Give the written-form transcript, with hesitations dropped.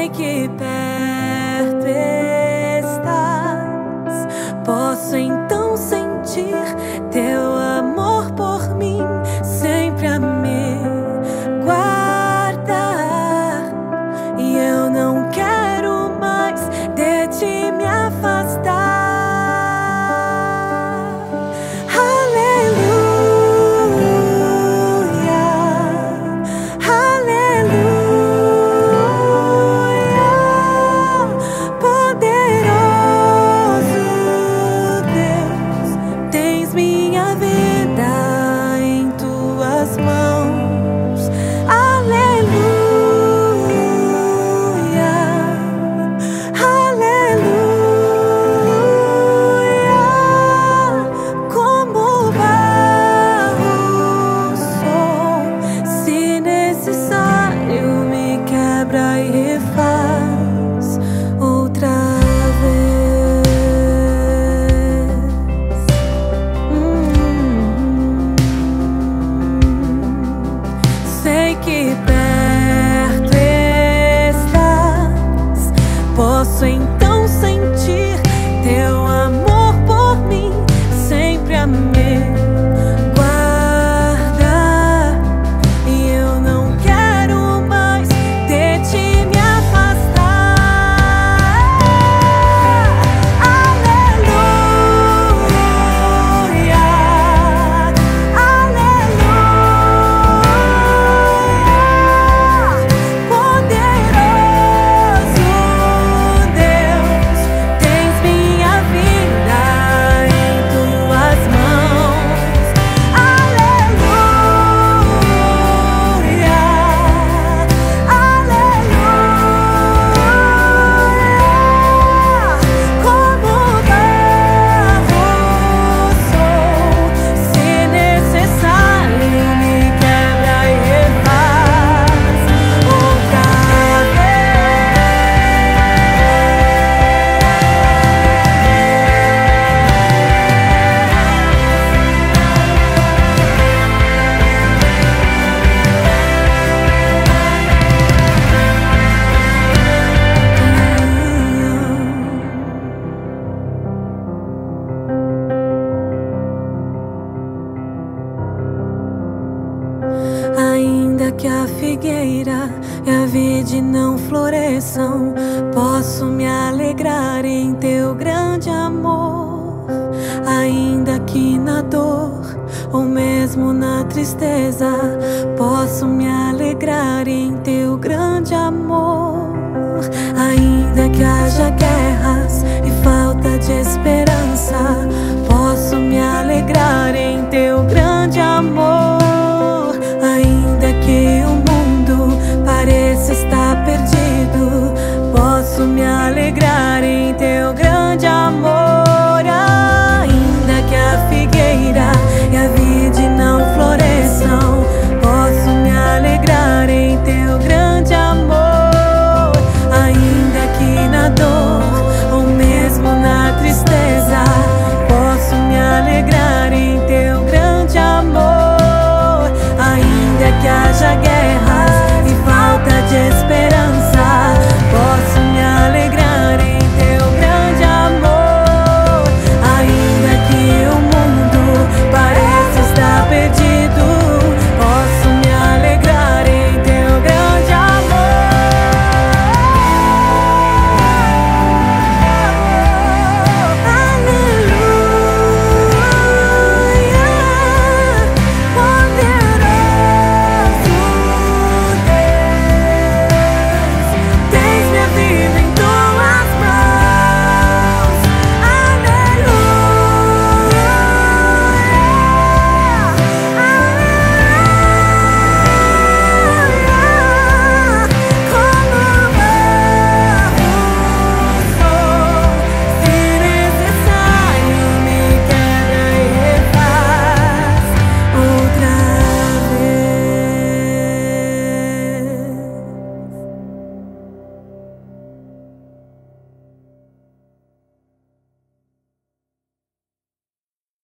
sei que perto estás. Posso então sentir teu amor por mim, sempre a me guardar. E eu não quero mais de ti me afastar. Minha vida em tuas mãos, aleluia, aleluia. Como barro sou, se necessário me quebra e refaz outra vez. Que perto estás, posso então sentir teu amor por mim, sempre a me guardar. E eu não quero mais de ti me afastar. Aleluia, ainda que a figueira e a vide não floresçam, posso me alegrar em teu grande amor. Ainda que na dor ou mesmo na tristeza, posso me alegrar em teu grande amor. Ainda que haja guerras e falta de esperança,